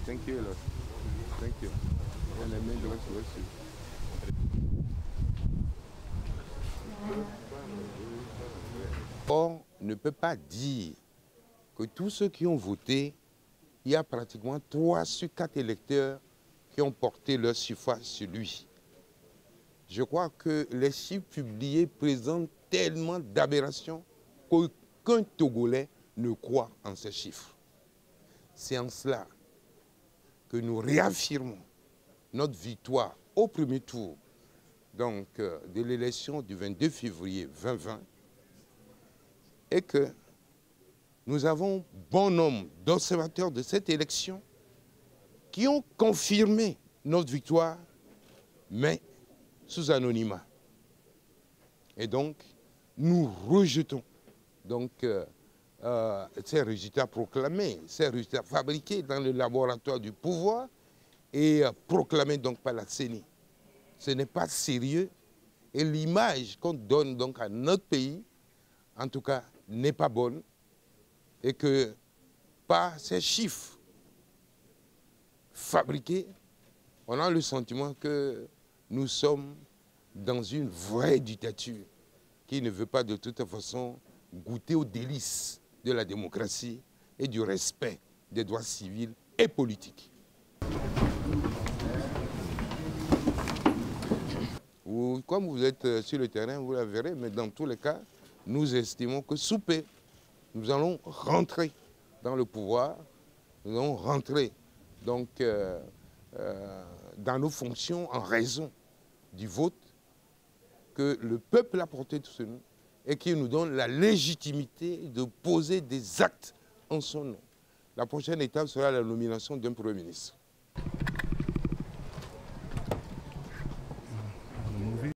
Thank you a lot. Thank you. And I made the rest of you. On ne peut pas dire que tous ceux qui ont voté, il y a pratiquement 3 sur 4 électeurs qui ont porté leur suffrage sur lui. Je crois que les chiffres publiés présentent tellement d'aberrations qu'aucun Togolais ne croit en ces chiffres. C'est en cela que nous réaffirmons notre victoire au premier tour donc, de l'élection du 22 février 2020 et que nous avons bon nombre d'observateurs de cette élection qui ont confirmé notre victoire, mais sous anonymat. Et donc, nous rejetons donc, ces résultats proclamés, ces résultats fabriqués dans le laboratoire du pouvoir et proclamés donc par la CENI. Ce n'est pas sérieux et l'image qu'on donne donc à notre pays, en tout cas, n'est pas bonne et que par ces chiffres fabriqués, on a le sentiment que nous sommes dans une vraie dictature qui ne veut pas de toute façon goûter aux délices de la démocratie et du respect des droits civils et politiques. Comme vous êtes sur le terrain, vous la verrez, mais dans tous les cas, nous estimons que sous peu, nous allons rentrer dans le pouvoir, nous allons rentrer donc, dans nos fonctions en raison du vote que le peuple a porté sur nous et qui nous donne la légitimité de poser des actes en son nom. La prochaine étape sera la nomination d'un Premier ministre.